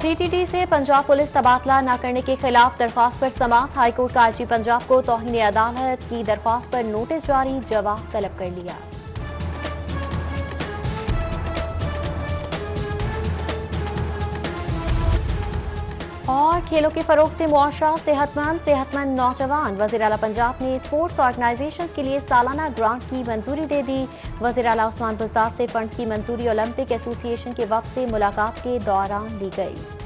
TTD से Punjab police तबादला न करने के खिलाफ दरख्वास्त पर समाअत। हाईकोर्ट का आईजी पंजाब को तौहीन अदालत की दरख्वास्त पर नोटिस जारी, जवाब तलब कर लिया। और खेलों के फरोग से मुआशरा सेहतमंद नौजवान। वज़ीर आला पंजाब ने स्पोर्ट्स ऑर्गेनाइजेशंस के लिए सालाना ग्रांट की मंजूरी दे दी। वज़ीर आला उस्मान बुज़दार से फंड्स की मंजूरी ओलंपिक एसोसिएशन के वफ़द से मुलाकात के दौरान दी गई।